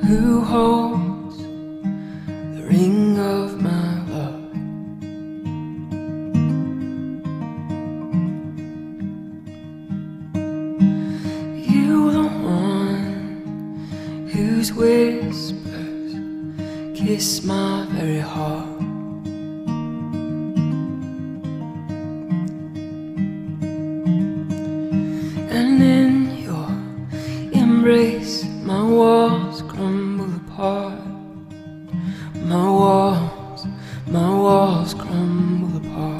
who holds the ring of my love. You the one whose whispers kiss my very heart. And in your embrace my walls crumble apart. My walls crumble apart.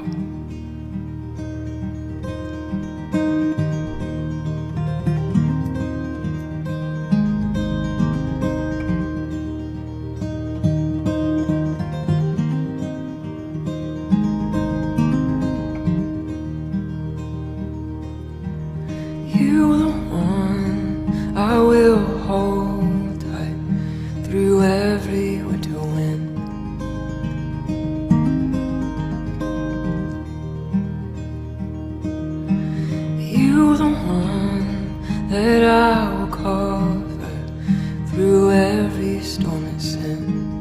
You the one I will hold tight through every winter wind. You the one that I will cover through every storm and sin.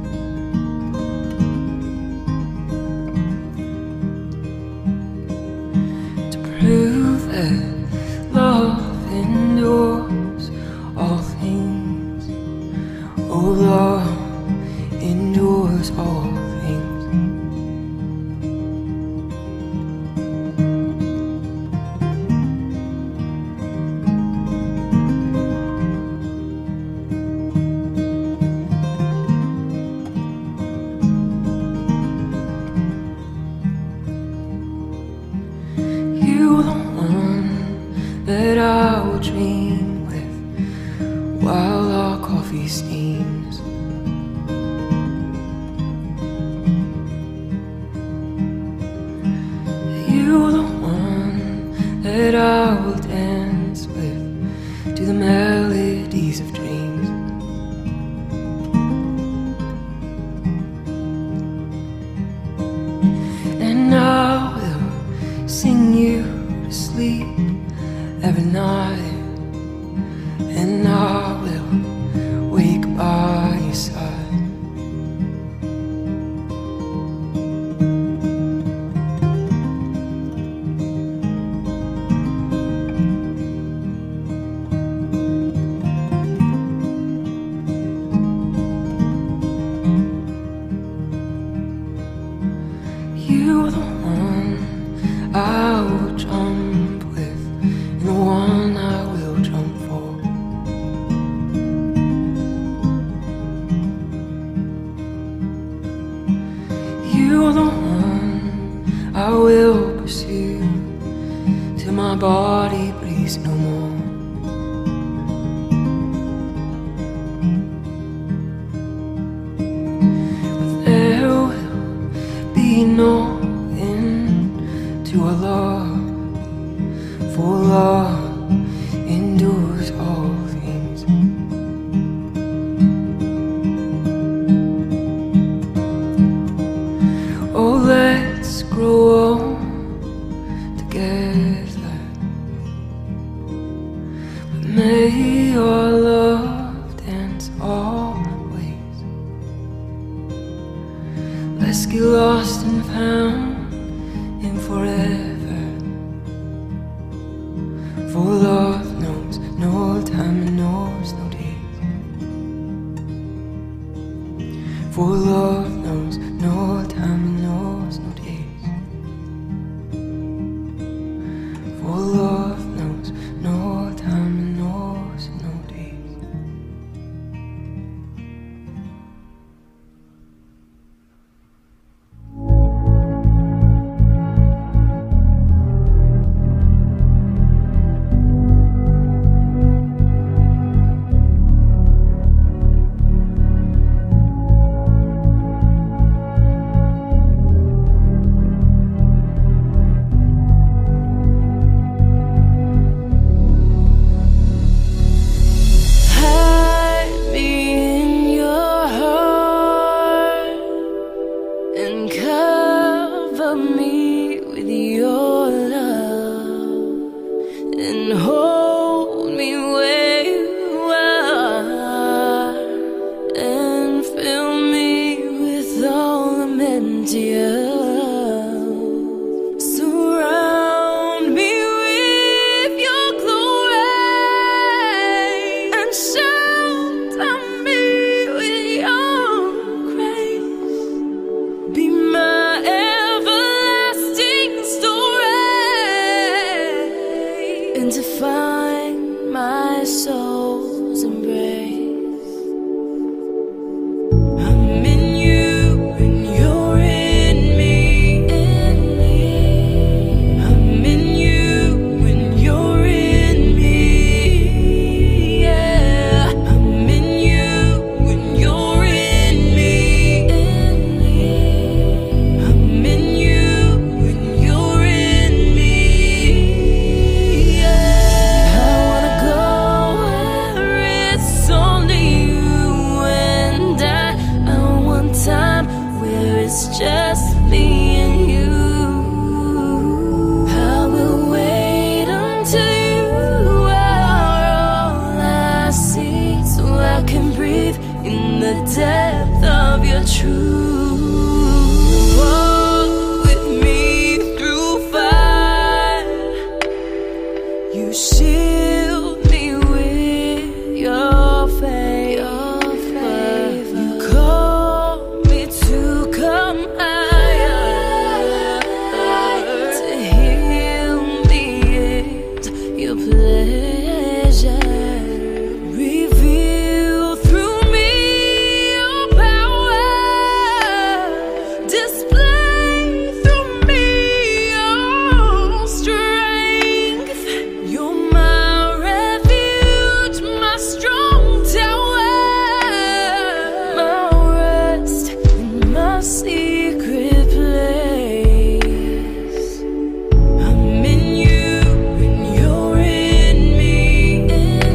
To prove that love endures all things. Oh, love endures all things. You the one that I will dream with while our coffee steams. You the one that I will dance with to the melodies of dreams. And I will sing you to sleep every night, and I will wake by your side. You the one I will jump with, and the one I will jump for. You the one I will pursue till my body breathes no more. But there will be no end to our love, for love endures all things. Oh, let's grow old together, but may our love dance always. Let's get lost and found in forever, for love knows no time and knows no days. For love knows no time and knows no days. For love knows no time and knows no days. and to find my soul's embrace. I'm in you and you're in me. I'm in you and you're in me. Yeah, I'm in you and you're in me. I'm in you and you're in me. Yeah, I wanna go where it's only you and I want time where it's just me and you. I will wait until you are all I see, so I can breathe in the depth of your truth. Walk with me through fire. You shield me with your favor. You call me to come higher. To heal me is your pleasure. Reveal through me your power. Display through me your strength. You're my refuge, my strong tower, my rest in my secret place. I'm in you and you're in me.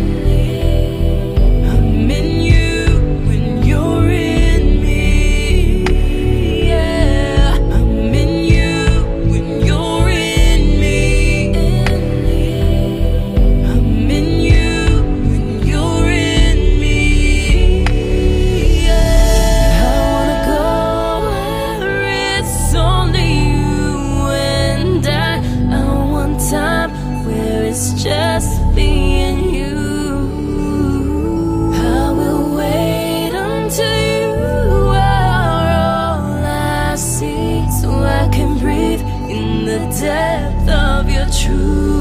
I'm in you and you're in me. Yeah, I'm in you and you're in me. I'm in you and you're in me. Yeah, I wanna go where it's only you and I want time where it's just me and you. I will wait until you are all I see, so I can breathe in the depth of your truth.